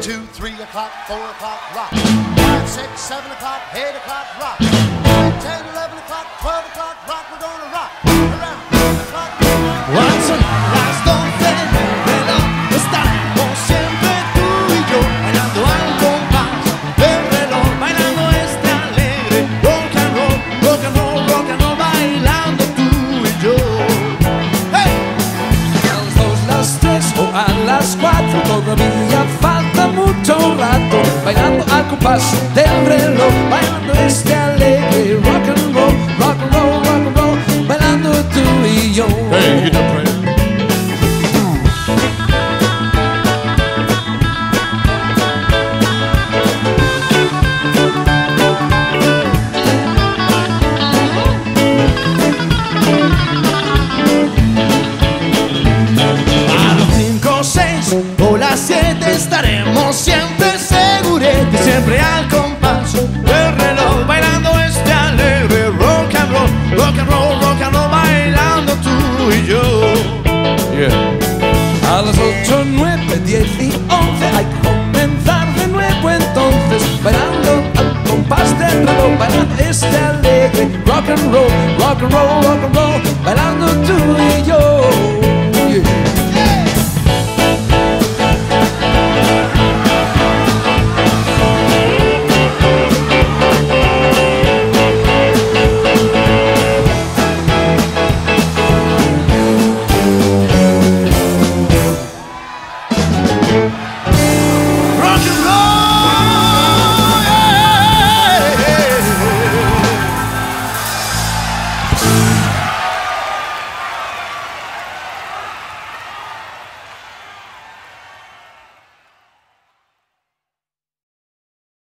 2, 3 o'clock, 4 o'clock, rock. 5, 6, 7 o'clock, 8 o'clock, rock. 9, 10, 11 o'clock, 12 o'clock, rock. We're gonna rock around the clock. Son las 12 del reloj, estaremos siempre tú y yo, bailando al compás del reloj, bailando este alegre rock and roll, rock and roll, rock and roll, bailando tú y yo. ¡Hey! A las 2, las 3 o a las 4, todavía falta mucho rato, bailando al compás del reloj, bailando este alegre rock and roll, rock and roll, rock and roll, bailando tú y yo. Hey, get up, friend. A las 5, 6 o las 7 estaremos siempre segurete, siempre al compás del reloj, bailando este alegre rock and roll, rock and roll, rock and roll, bailando tú y yo. Yeah. A las 8, 9, 10 y 11 hay que comenzar de nuevo entonces, bailando al compás del reloj, bailando este alegre rock and roll, rock and roll, rock and roll, bailando tú y yo.